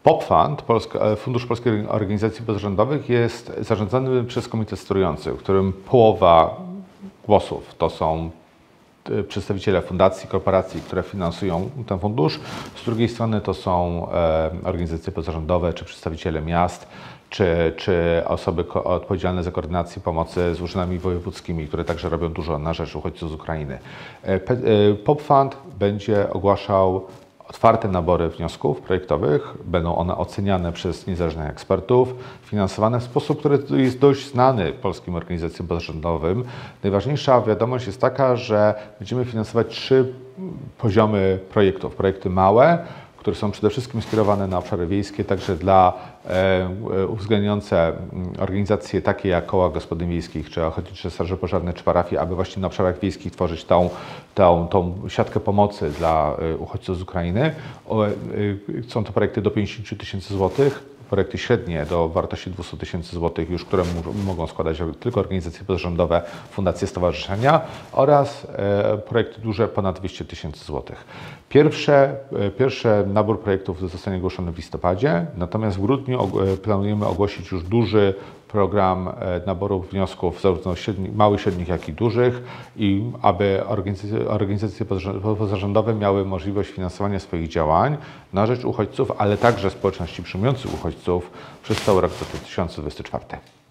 POP Fund, Fundusz Polskich Organizacji Pozarządowych, jest zarządzany przez komitet sterujący, w którym połowa głosów to są przedstawiciele fundacji, korporacji, które finansują ten fundusz. Z drugiej strony to są organizacje pozarządowe, czy przedstawiciele miast, czy osoby odpowiedzialne za koordynację pomocy z urzędami wojewódzkimi, które także robią dużo na rzecz uchodźców z Ukrainy. POP Fund będzie ogłaszał otwarte nabory wniosków projektowych. Będą one oceniane przez niezależnych ekspertów, finansowane w sposób, który jest dość znany polskim organizacjom pozarządowym. Najważniejsza wiadomość jest taka, że będziemy finansować 3 poziomy projektów. Projekty małe, które są przede wszystkim skierowane na obszary wiejskie, także dla uwzględniające organizacje takie jak koła gospodyń wiejskich, czy ochotnicze straże pożarne, czy parafie, aby właśnie na obszarach wiejskich tworzyć tą siatkę pomocy dla uchodźców z Ukrainy. Są to projekty do 50 tysięcy złotych. Projekty średnie do wartości 200 tysięcy złotych, już które mogą składać tylko organizacje pozarządowe, fundacje, stowarzyszenia, oraz projekty duże ponad 200 tysięcy złotych. Pierwszy nabór projektów zostanie ogłoszony w listopadzie, natomiast w grudniu planujemy ogłosić już duży program naboru wniosków, zarówno małych, średnich, jak i dużych, i aby organizacje pozarządowe miały możliwość finansowania swoich działań na rzecz uchodźców, ale także społeczności przyjmujących uchodźców przez cały rok 2024.